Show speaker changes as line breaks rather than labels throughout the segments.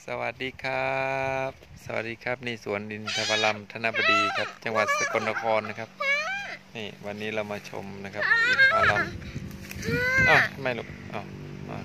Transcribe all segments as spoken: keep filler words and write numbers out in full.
สวัสดีครับสวัสดีครับนี่สวนดินทพลัมธนบดีครับจังหวัดสกลนครนะครับนี่วันนี้เรามาชมนะครับอินทผลัมอ้าวทำไมลูกอ้าว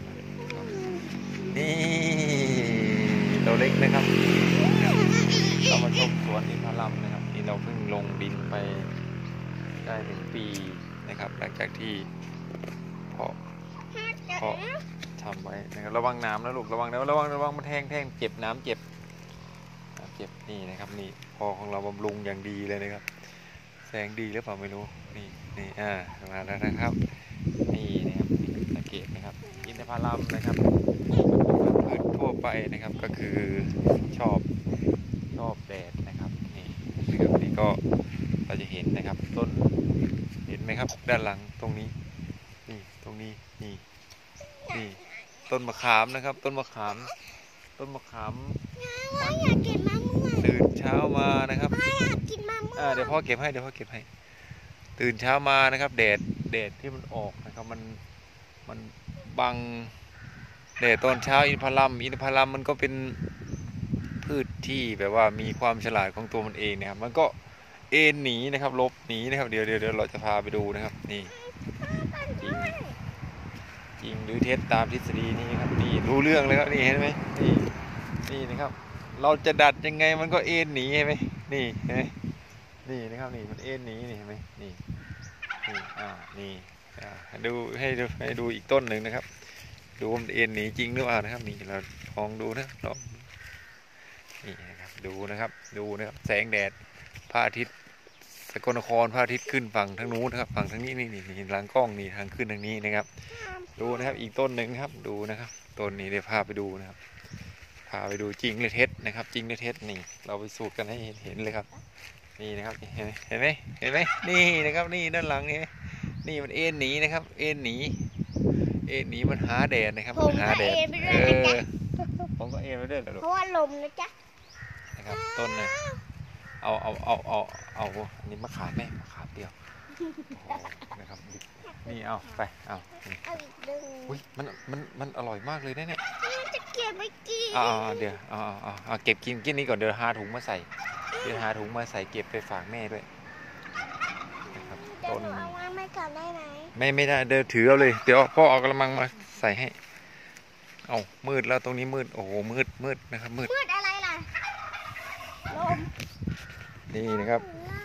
นี่ตัวเล็กนะครับเรามาชมสวนอินทผลัมนะครับนี่เราเพิ่งลงดินไปได้ถึงปีนะครับหลังจากที่เพาะเพาะทำไว้นะครับระวังน้ำนะลูกระวังนะระวังระวังมันแทงแทงเจ็บน้ำเจ็บน้ำเจ็บนี่นะครับนี่พอของเราบำรุงอย่างดีเลยนะครับแสงดีหรือเปล่าไม่รู้นี่นี่อ่ามาแล้วนะครับนี่นะครับสังเกตนะครับอินทผลัมนะครับพืชทั่วไปนะครับก็คือชอบชอบแดดนะครับนี่นะครับนี่ก็เราจะเห็นนะครับต้นเห็นไหมครับด้านหลังตรงนี้นี่ตรงนี้นี่นี่ต้นมะขามนะครับต้นมะขามต้นมะขาม
อยากกินมะม่วง
ตื่นเช้ามานะครับ
อยากกินมะม่วง
เดี๋ยวพ่อเก็บให้เดี๋ยวพ่อเก็บให้ตื่นเช้ามานะครับแดดแดดที่มันออกนะครับมันมันบังแดดตอนเช้าอินทผลัมอินทผลัมมันก็เป็นพืชที่แบบว่ามีความฉลาดของตัวมันเองนะครับมันก็เอ็นหนีนะครับลบหนีนะครับเดี๋ยวเดี๋ยวเดี๋ยวเราจะพาไปดูนะครับนี่จริงจริงหรือเท็จตามทฤษฎีนี้ครับนี่รู้เรื่องเลยครับนี่เห็นไหมนี่นี่นะครับเราจะดัดยังไงมันก็เอ็นหนีเห็นไหมนี่เห็นไหมนี่นะครับนี่มันเอ็นหนีนี่เห็นไหมนี่นี่อ่านี่อ่าดูให้ดูให้ดูอีกต้นหนึ่งนะครับดูมันเอ็นหนีจริงหรือเปล่านะครับนี่เราลองดูนะลองนี่นะครับดูนะครับดูนะครับแสงแดดพระอาทิตย์สกลนครพระอาทิตย์ขึ้นฝั่งทางนู้นนะครับฝั่งทางนี้นี่นี่หลังกล้องนี่ทางขึ้นทางนี้นะครับดูนะครับอีกต้นหนึ่งครับดูนะครับต้นนี้เดี๋ยวพาไปดูนะครับพาไปดูจริงหรือเท็จนะครับจริงหรือเท็จนี่เราไปสูตรกันให้เห็นเลยครับนี่นะครับเห็นไหมเห็นไหมนี่นะครับนี่ด้านหลังนี่นี่มันเอ็นหนีนะครับเอ็นหนีเอ็นหนีมันหาแดดนะครับมันหาแดดเออผมก็เอ็นไปด้วยเพ
ราะว่าลมนะจ๊ะ
นะครับต้นนะเอาเอาเอาเอาเอาอันนี้มะขามแม่มะขามเดียวนะครับนี่เอาไปเอาอุ้ยมันมันมันอร่อยมากเลยนะเนี่ย
จะเก็บไปกิน
อ่าเดี๋ยวอ่าอ่าเก็บกินกินนี้ก่อนเดี๋ยวหาถุงมาใส่เดี๋ยวหาถุงมาใส่เก็บไปฝากแม่ด้วยนะครับต้น
เอาวางไม่ก่อนได้ไหม
ไม่ไม่ได้เดี๋ยวถือเอาเลยเดี๋ยวพ่อเอากระมังมาใส่ให้เอามืดแล้วตรงนี้มืดโอ้โหมืดมืดนะครับมืด
มืดอะไรล่ะลม
นี่นะครับ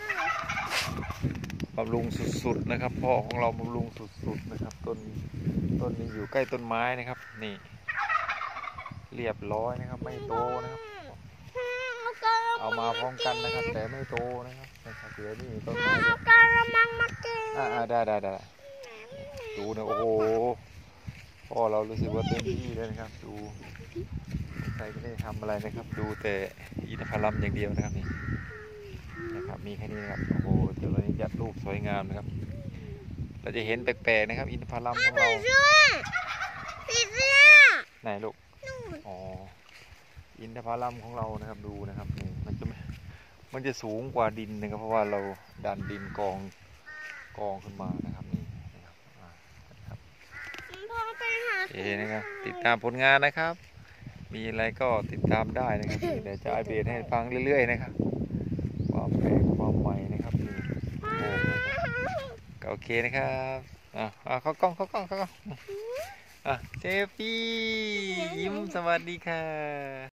บำรุงสุดๆนะครับพ่อของเราบำรุงสุดๆนะครับต้นต้นนี้อยู่ใกล้ต้นไม้นะครับนี่เรียบร้อยนะครับไม่โตนะครับเอามาพร้อมกันนะครับแต่ไม่โตนะครับนะครับเดี๋ยวนี่ต้นไม้
เอากระมังมาเก็บ
อ่าได้ได้ได้ดูนะโอ้โหพ่อเรารู้สึกว่าเต็มที่เลยนะครับดูใครไม่ได้ทำอะไรนะครับดูแต่อินทผลัมอย่างเดียวนะครับนี่นะครับมีแค่นี้นะครับโอ้โหเดี๋ยวเรายัดลูกสวยงามนะครับเราจะเห็นแปลกๆนะครับอินทผลัมของเรา
สีเสื้อ
ไหนลูกอ๋ออินทผลัมของเรานะครับดูนะครับนี่มันจะมันจะสูงกว่าดินนะครับเพราะว่าเราดันดินกองกองขึ้นมานะครับนี่นะครับนะครับเอ๋นะครับติดตามผลงานนะครับมีอะไรก็ติดตามได้นะครับเดี๋ยวจะอัปเดตให้ฟังเรื่อยๆนะครับความแปลกความใหม่นะครับนี่โอ้ก็โอเคนะครับอ่ะเข้ากล้องเข้ากล้องเข้ากล้องอ่ะเซฟี่ยิ้มสวัสดีค่ะ